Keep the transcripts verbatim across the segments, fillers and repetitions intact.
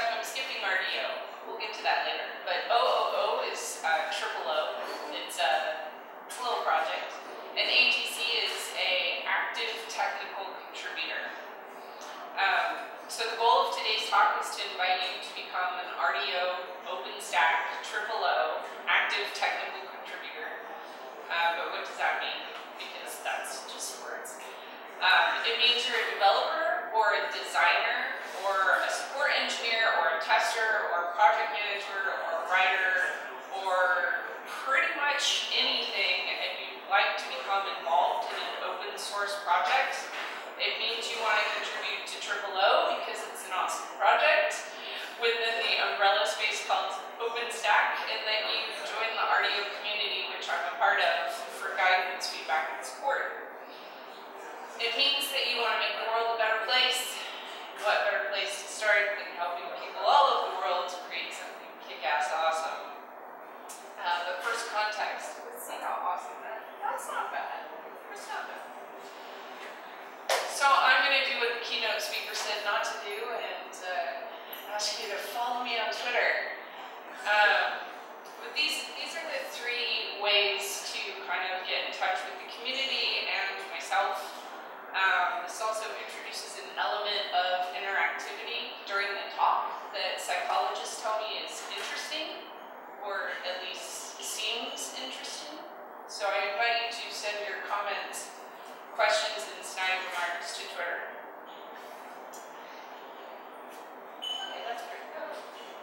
I'm skipping R D O. We'll get to that later. But O O O is uh, triple O. It's a, it's a little project. And A T C is a active technical contributor. Um, so the goal of today's talk is to invite you to become an R D O OpenStack triple O active technical contributor. Uh, but what does that mean? Because that's just words. Um, it means you're a developer or a designer or a support engineer or a tester or a project manager or a writer or pretty much anything, and you'd like to become involved in an open source project. It means you want to contribute to triple O because it's an awesome project within the umbrella space called OpenStack, and that you join the R D O community, which I'm a part of, for guidance, feedback, and support. It means that you want to make the world a better place. What better place to start than helping people all over the world to create something kick-ass awesome? Uh, but first context. Let's see how awesome that is. That's not bad. That's not bad. So I'm going to do what the keynote speaker said not to do and uh, ask you to follow me on Twitter. Um, but these, these are the three ways to kind of get in touch with the community and myself. Um, this also introduces an element of interactivity during the talk that psychologists tell me is interesting, or at least seems interesting. So I invite you to send your comments, questions, and snide remarks to Twitter. Okay, that's pretty good.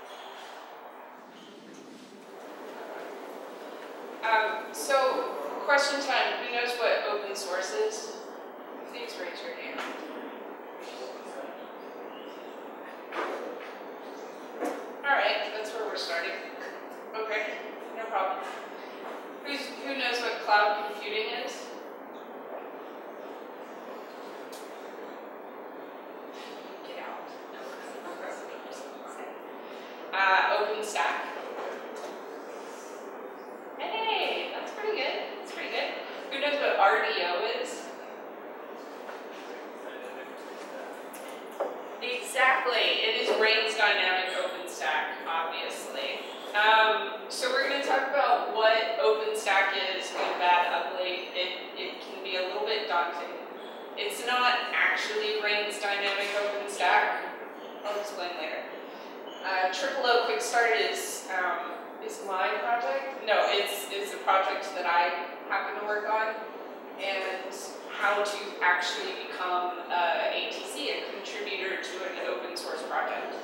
Um, so, question time. Who knows what open source is? Please raise your hand. Alright, that's where we're starting. Okay, no problem. Who's, who knows what cloud computing is? Get out. Uh, OpenStack. Hey, that's pretty good. That's pretty good. Who knows what R D O is? Exactly. It is Rain's dynamic OpenStack, obviously. Um, so we're going to talk about what OpenStack is, good, bad, ugly. It, it can be a little bit daunting. It's not actually Rain's dynamic OpenStack. I'll explain later. Uh, triple O Quick Start is, um, is my project. No, it's, it's a project that I happen to work on. And how to actually become uh, A T C, a contributor to an open source project.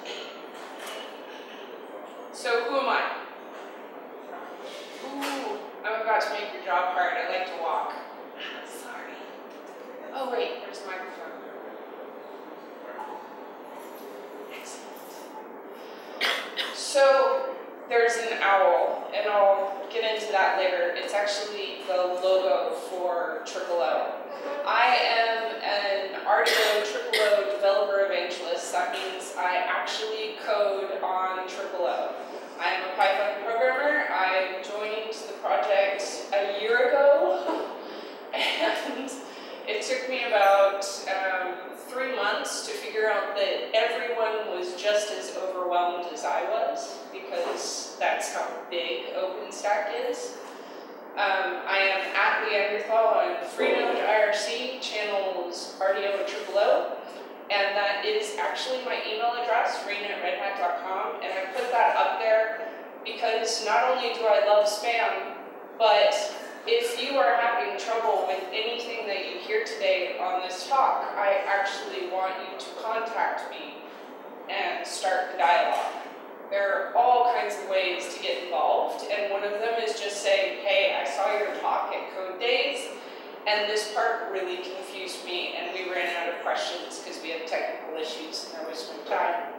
So who am I? Ooh, I'm about to make your job hard. I like to walk. Sorry. Oh wait, there's the microphone. Excellent. So there's an owl, and I'll get into that later. It's actually the logo for triple O. I am an R D O triple O developer evangelist. That means I actually code on triple O. I am a Python programmer. I joined the project a year ago, and it took me about um, three months to figure out that everyone was just as overwhelmed as I was, because that's how big OpenStack is. Um, I am at Leander on Freenode I R C, channels R D O triple O, and that is actually my email address, reena at red hat dot com, and I put that up there because not only do I love spam, but if you are having trouble with anything that you hear today on this talk, I actually want you to contact me and start the dialogue. There are all kinds of ways to get involved, and one of them is just saying, hey, I saw your talk at CodeDaze, and this part really confused me, and we ran out of questions because we had technical issues and there was no time.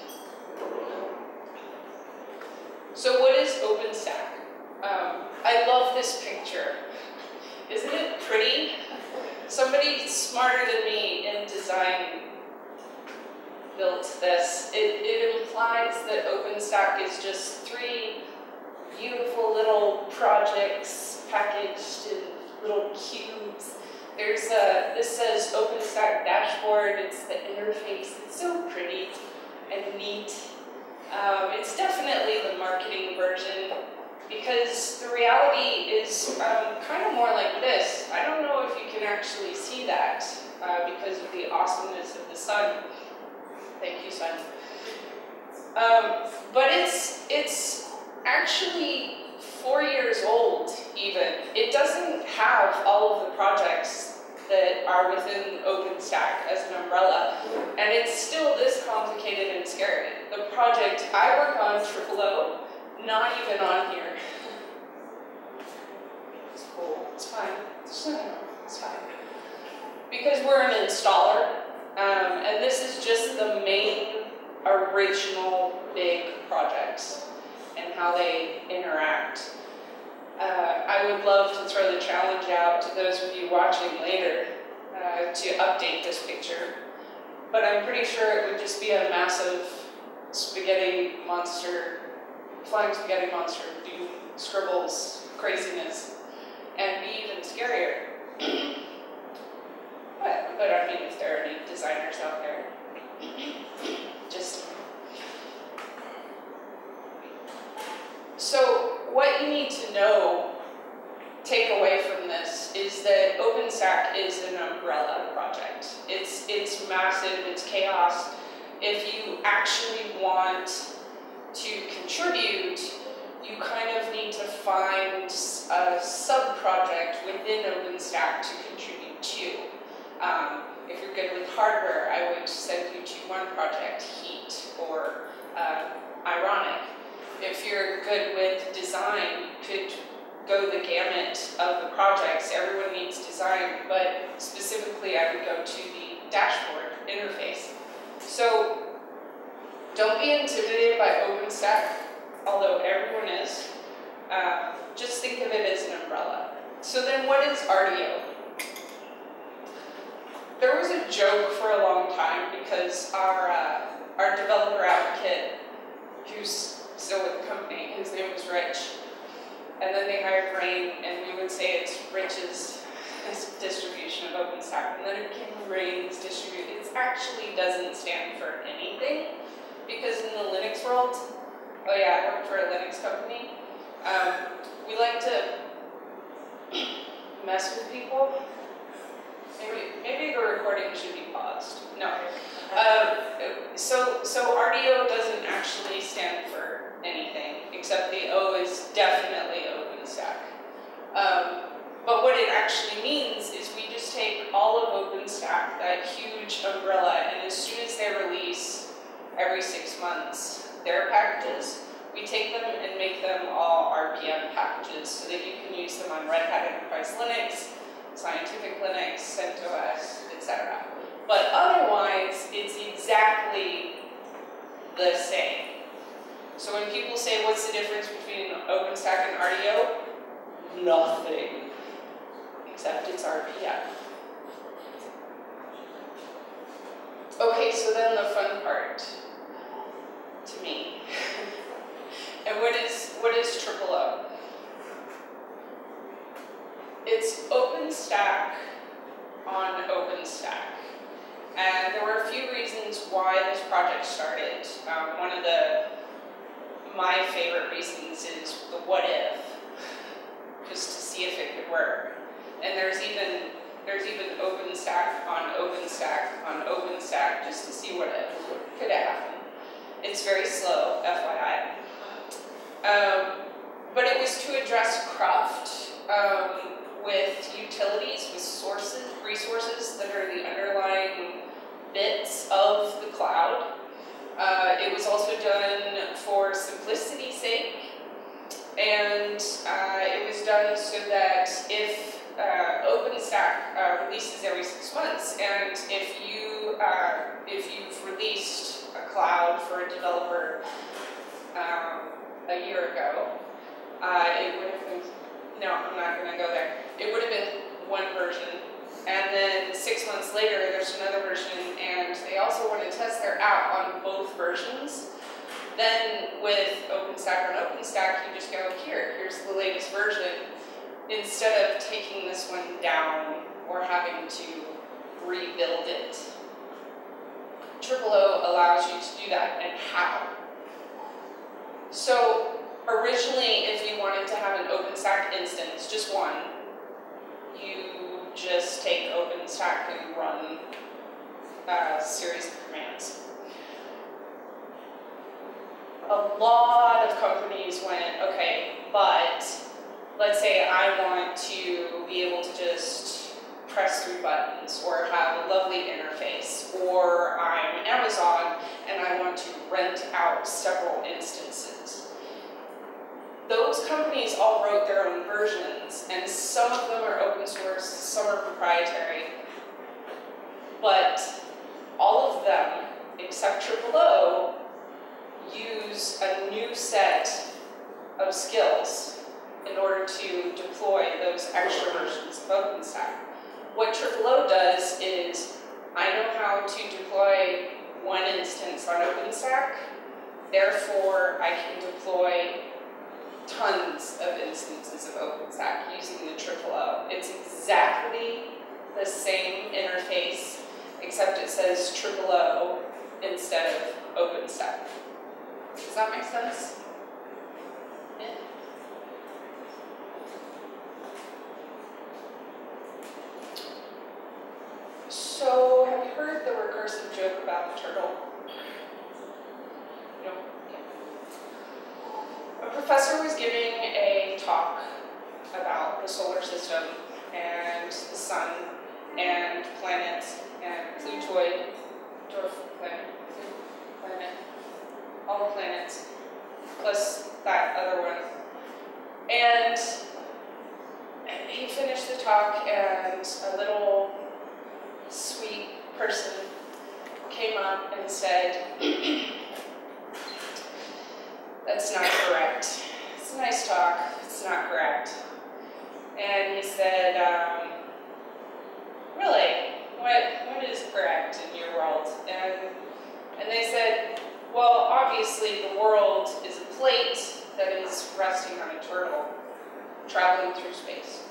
So what is OpenStack? Um, I love this picture. Isn't it pretty? Somebody smarter than me in design built this. It, it implies that OpenStack is just three beautiful little projects packaged in little cubes. There's a, this says OpenStack dashboard. It's the interface. It's so pretty and neat. Um, it's definitely the marketing version, because the reality is um, kind of more like this. I don't know if you can actually see that uh, because of the awesomeness of the sun. Thank you, sun. Um, but it's, it's actually four years old, even. It doesn't have all of the projects that are within OpenStack as an umbrella, and it's still this complicated and scary. The project I work on, triple O, not even on here. It's cool, it's fine, it's fine, it's fine. Because we're an installer, um, and this is just the main original big projects and how they interact. Uh, I would love to throw the challenge out to those of you watching later uh, to update this picture, but I'm pretty sure it would just be a massive spaghetti monster, flying spaghetti monster, doom, scribbles, craziness, and be even scarier. But, but I mean, if there are any designers out there, just... So what you need to know, take away from this, is that OpenStack is an umbrella project. It's, it's massive, it's chaos. If you actually want to contribute, you kind of need to find a sub-project within OpenStack to contribute to. Um, if you're good with hardware, I would send you to one project, Heat, or uh, Ironic. If you're good with design, you could go the gamut of the projects. Everyone needs design, but specifically I would go to the dashboard interface. So don't be intimidated by OpenStack, although everyone is. Uh, just think of it as an umbrella. So then what is R D O? There was a joke for a long time because our, uh, our developer advocate, who's still with the company, his name was Rich, and then they hired Rain, and we would say it's Rich's distribution of OpenStack, and then it became Rain's distribution. It actually doesn't stand for anything, because in the Linux world, oh yeah, I work for a Linux company, um, we like to mess with people. Maybe, maybe the recording should be paused. No. Um, so, so R D O doesn't actually stand for anything, except the O is definitely OpenStack. Um, but what it actually means is we just take all of OpenStack, that huge umbrella, and as soon as they release every six months their packages, we take them and make them all R P M packages so that you can use them on Red Hat Enterprise Linux, Scientific Linux, CentOS, et cetera. But otherwise, it's exactly the same. So when people say, what's the difference between OpenStack and R D O? Nothing, except it's R P M. Okay, so then the fun part, to me. And what is, what is triple O? It's OpenStack on OpenStack. And there were a few reasons why this project started. Um, one of the, my favorite reasons is the what if, just to see if it could work. And there's even, there's even OpenStack on OpenStack on OpenStack, just to see what if could happen. It's very slow, F Y I. Um, but it was to address cruft um, with utilities, with sources, resources that are the underlying bits of the cloud. Uh, it was also done for simplicity's sake, and uh, it was done so that if uh, OpenStack uh, releases every six months, and if you uh, if you've released a cloud for a developer um, a year ago, uh, it would have been, no, I'm not going to go there. It would have been one version, and then six months later there's another version, and they also want to test their app on both versions. Then with OpenStack on OpenStack, you just go, here, here's the latest version, instead of taking this one down or having to rebuild it. triple O allows you to do that, and how? So originally, if you wanted to have an OpenStack instance, just one, you just take OpenStack and run a series of commands. A lot of companies went, okay, but let's say I want to be able to just press three buttons or have a lovely interface, or I'm Amazon and I want to rent out several instances. Those companies all wrote their own versions, and some of them are open source, some are proprietary, but all of them, except triple O, use a new set of skills in order to deploy those extra versions of OpenStack. What triple O does is, I know how to deploy one instance on OpenStack, therefore I can deploy tons of instances of OpenStack using the triple O. It's exactly the same interface, except it says triple O instead of OpenStack. Does that make sense? Yeah. So, have you heard the recursive joke about the turtle? No? Yeah. A professor was giving a talk about the solar system and the sun and planets and Plutoid, dwarf planet, planet, all the planets, plus that other one. And he finished the talk, and a little sweet person came up and said, "That's not correct. It's a nice talk, it's not correct." And he said, um, "Really? What, what is correct in your world?" And, and they said, "Well, obviously the world is a plate that is resting on a turtle, traveling through space."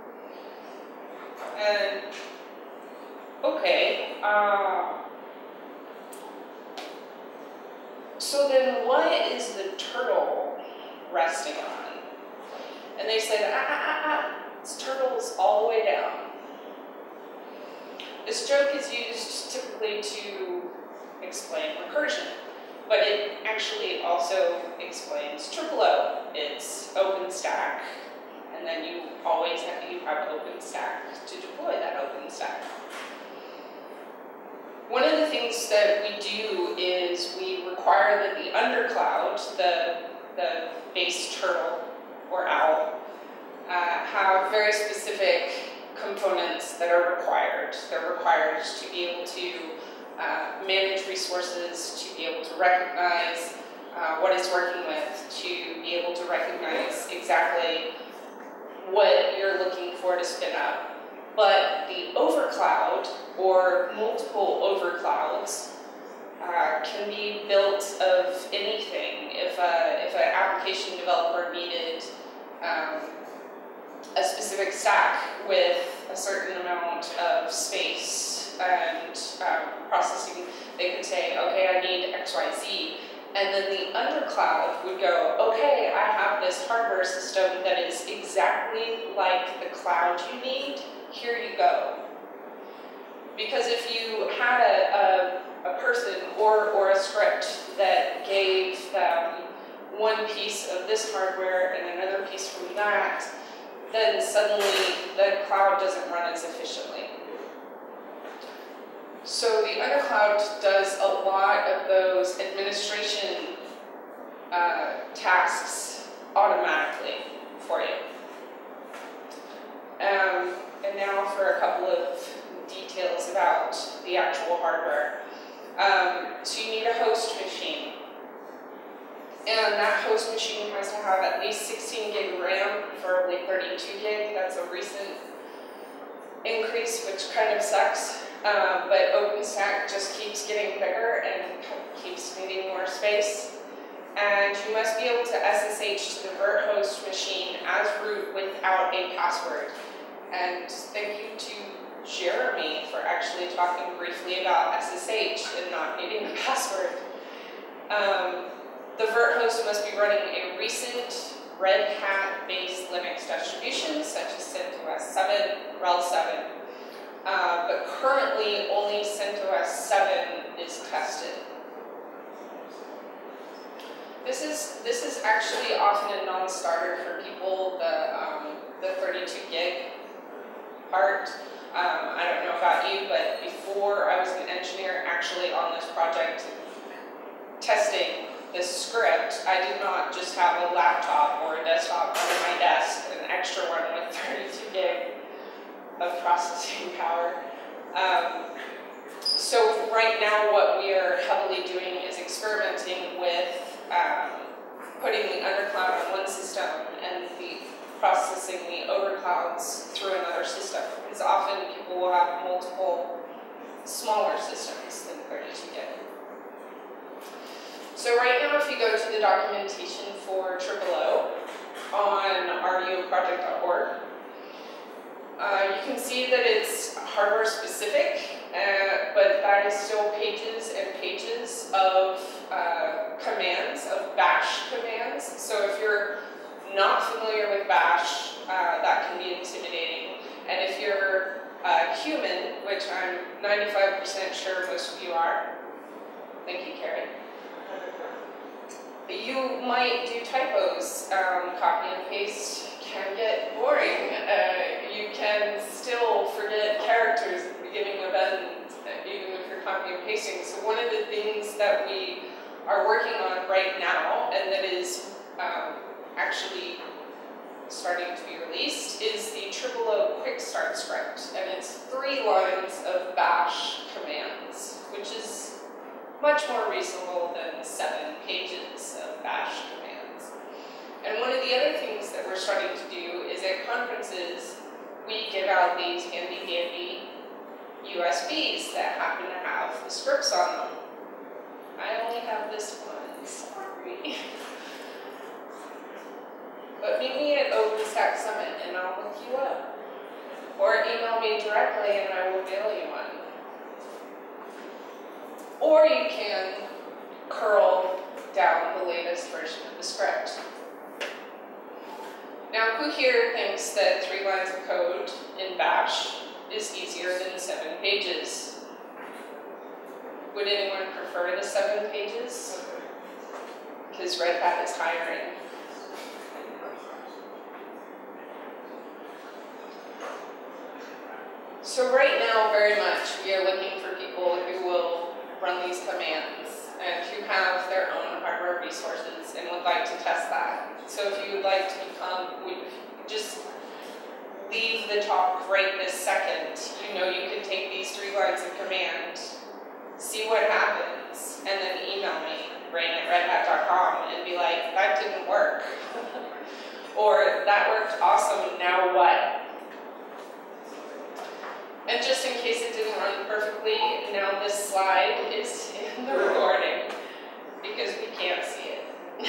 And, okay, uh, so then what is the turtle resting on? And they said, ah, ah, ah, ah, this turtle's all the way down. This joke is used typically to explain recursion, but it actually also explains triple O. It's OpenStack, and then you always have, you have OpenStack to deploy that OpenStack. One of the things that we do is we require that the undercloud, the, the base turtle or owl, uh, have very specific components that are required. They're required to be able to uh, manage resources, to be able to recognize uh, what it's working with, to be able to recognize exactly what you're looking for to spin up. But the overcloud, or multiple overclouds, uh, can be built of anything. If, a, if an application developer needed um, a specific stack with a certain amount of space and um, processing, they could say, okay, I need X Y Z. And then the undercloud would go, okay, I have this hardware system that is exactly like the cloud you need. Here you go. Because if you had a, a, a person or, or a script that gave them one piece of this hardware and another piece from that, then suddenly the cloud doesn't run as efficiently. So the undercloud does a lot of those administration uh, tasks automatically for you. Um, and now for a couple of details about the actual hardware. Um, so you need a host machine. And that host machine has to have at least sixteen gig RAM, preferably thirty-two gig. That's a recent increase, which kind of sucks. Um, but OpenStack just keeps getting bigger and keeps needing more space. And you must be able to S S H to the vert host machine as root without a password. And thank you to Jeremy for actually talking briefly about S S H and not needing a password. Um, the vert host must be running a recent Red Hat-based Linux distribution, such as CentOS seven, R H E L seven. Uh, but currently, only CentOS seven is tested. This is this is actually often a non-starter for people. The um, the thirty-two gig part. Um, I don't know about you, but before I was an engineer actually on this project testing this script, I did not just have a laptop or a desktop under my desk, an extra one with thirty-two gig of processing power. Um, so right now what we are heavily doing is experimenting with um, putting the undercloud on one system and the processing the overclouds through another system, because often people will have multiple smaller systems than thirty-two gig. So right now, if you go to the documentation for triple O on R D O project dot org, uh, you can see that it's hardware specific, uh, but that is still pages and pages of uh, commands, of bash commands. So if you're not familiar with bash, uh, that can be intimidating. And if you're uh, human, which I'm ninety-five percent sure most of you are, thank you, Carrie, you might do typos. Um, copy and paste can get boring. Uh, you can still forget characters at the beginning of end, even if you're copy and pasting. So one of the things that we are working on right now, and that is um, actually starting to be released, is the triple O quick start script, and it's three lines of bash commands, which is much more reasonable than seven pages of bash commands. And one of the other things that we're starting to do is at conferences, we give out these handy dandy U S Bs that happen to have the scripts on them. I only have this one, sorry. But meet me at OpenStack Summit and I'll look you up. Or email me directly and I will mail you one. Or you can curl down the latest version of the script. Now, who here thinks that three lines of code in bash is easier than seven pages? Would anyone prefer the seven pages? Because Red Hat is hiring. So right now, very much, we are looking for people who will run these commands and who have their own hardware resources and would like to test that. So if you would like to become, we just leave the talk right this second. You know you can take these three lines of command, see what happens, and then email me, brain at red hat dot com, and be like, that didn't work. Or that worked awesome, now what? And just in case it didn't run perfectly, now this slide is in the recording because we can't see it.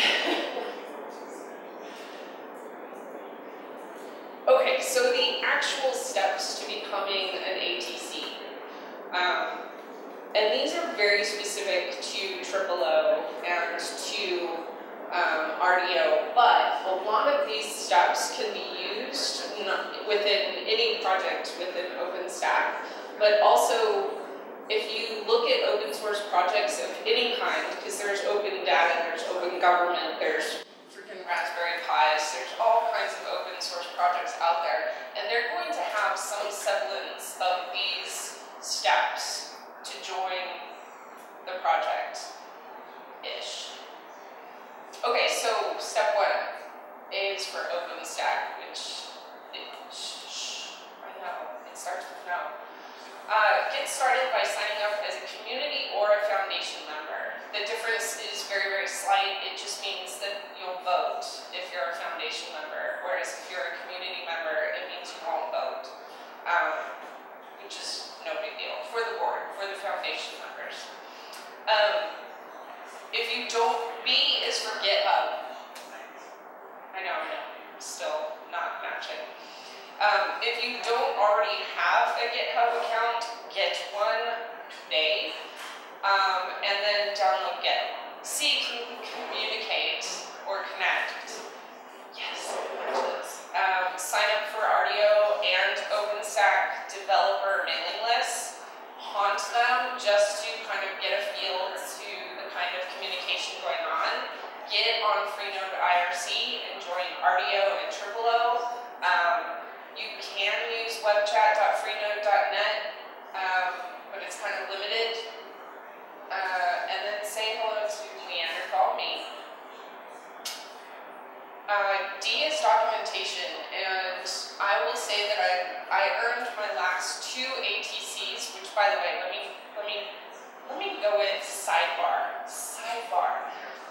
Okay, so the actual steps to becoming an A T C. Um, and these are very specific to triple O and to um, R D O, but a lot of these steps can be used within any project within OpenStack, but also if you look at open source projects of any kind, because there's open data, there's open government, there's freaking Raspberry Pis, there's all kinds of open source projects out there, and they're going to have some semblance of these steps to join the project-ish. Okay, so step one is for OpenStack, which it, shh, shh, I know, it starts with no. Uh, get started by signing up as a community or a foundation member. The difference is very, very slight. It just means that you'll vote if you're a foundation member, whereas if you're a community member, it means you won't vote, um, which is no big deal for the board, for the foundation members. Um, if you don't, B is for GitHub. I know, I know, still not matching. Um, if you don't already have a GitHub account, get one today, um, and then download Git. C, can communicate. Freenode I R C and join R D O and triple O. Um, you can use webchat dot freenode dot net, um, but it's kind of limited. Uh, and then say hello to Leander, call me. Uh, D is documentation, and I will say that I I earned my last two A T Cs, which, by the way, let me let me let me go with sidebar. Sidebar.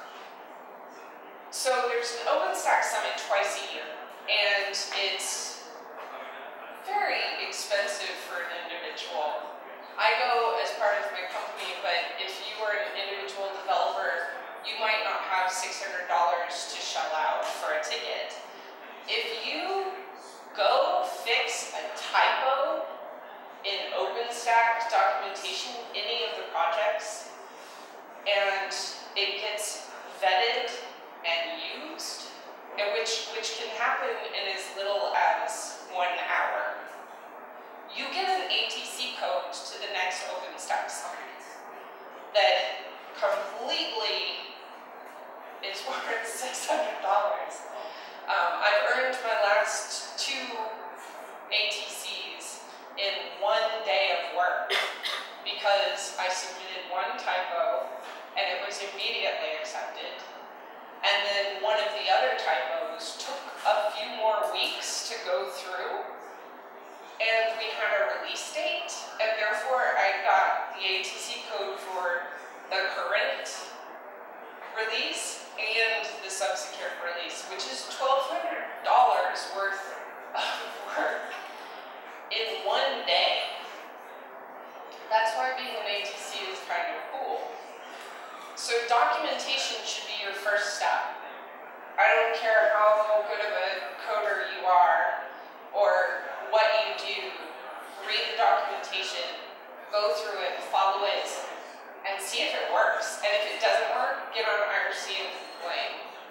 So there's an OpenStack Summit twice a year, and it's very expensive for an individual. I go as part of my company, but if you are an individual developer, you might not have six hundred dollars to shell out for a ticket. If you go fix a typo in OpenStack documentation, any of the projects, and it gets vetted and used, and which, which can happen in as little as one hour, you get an A T C code to the next OpenStack Summit that completely is worth six hundred dollars. Um, I've earned my last two A T Cs in one day of work because I submitted one typo and it was immediately accepted. And then one of the other typos took a few more weeks to go through. And we had a release date, and therefore I got the A T C code for the current release and the subsequent release, which is twelve hundred dollars worth of work in one day. That's why being an A T C is kind of cool. So documentation should be your first step. I don't care how good of a coder you are or what you do, read the documentation, go through it, follow it, and see if it works. And if it doesn't work, get on I R C and complain.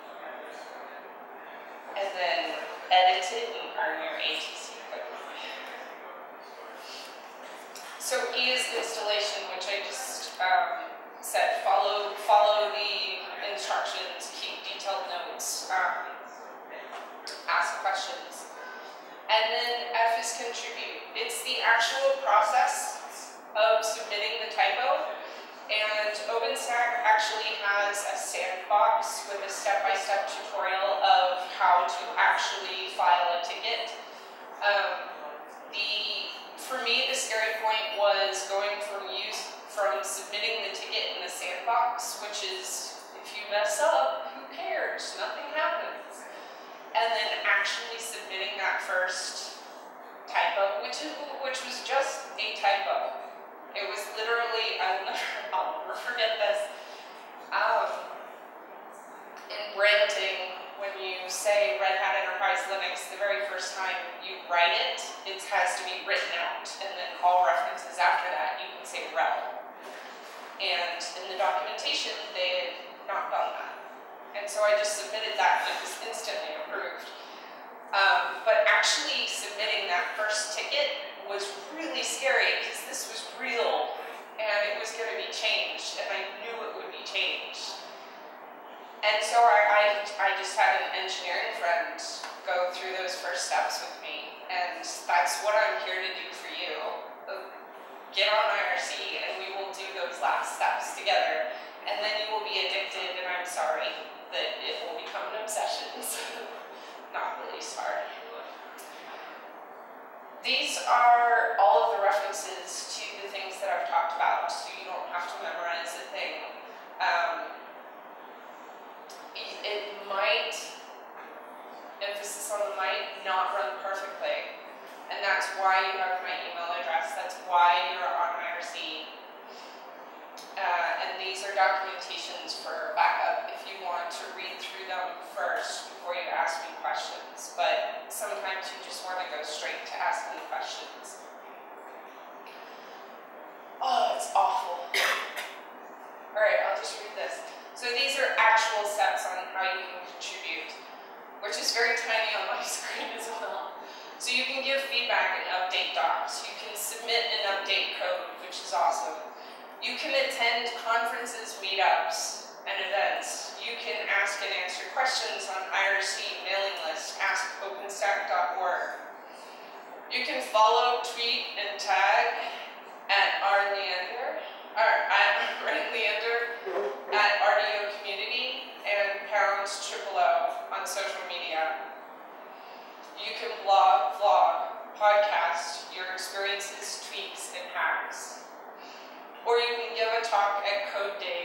And then edit it and earn your A T C code. So E is installation, which I just um, said, follow, follow the instructions, keep detailed notes, um, ask questions. And then F is contribute. It's the actual process of submitting the typo. And OpenStack actually has a sandbox with a step-by-step tutorial of how to actually file a ticket. Um, the, for me, the scary point was going from use from submitting the ticket in the sandbox, which is, if you mess up, who cares? Nothing happens. And then actually submitting that first typo, which is, which was just a typo. It was literally, I'll never, I'll never forget this. Um, in branding, when you say Red Hat Enterprise Linux, the very first time you write it, it has to be written out, and then all references after that, you can say rel. And in the documentation, they had not done that. And so I just submitted that, and it was instantly approved. Um, but actually submitting that first ticket was really scary, because this was real, and it was going to be changed, and I knew it would be changed. And so I, I, I just had an engineering friend go through those first steps with me, and that's what I'm here to do for you. Get on I R C, and we will do those last steps together, and then you will be addicted, and I'm sorry that it will become an obsession. Not really sorry. These are all of the references to the things that I've talked about, so you don't have to memorize a thing. Um, it, it might, emphasis on the might, not run perfectly. And that's why you have my email address. That's why you're on I R C. Uh, and these are documentations for backup if you want to read through them first before you ask me questions. But sometimes you just want to go straight to asking questions. Oh, it's awful. All right, I'll just read this. So these are actual steps on how you can contribute, which is very tiny on my screen as well. So you can give feedback and update docs. You can submit and update code, which is awesome. You can attend conferences, meetups, and events. You You can ask and answer questions on I R C mailing list, ask openstack dot org. You can follow, tweet, and tag at rleander, or at Leander, at R D O community, and pound triple O on social media. You can blog, vlog, podcast your experiences, tweaks, and hacks. Or you can give a talk at CodeDaze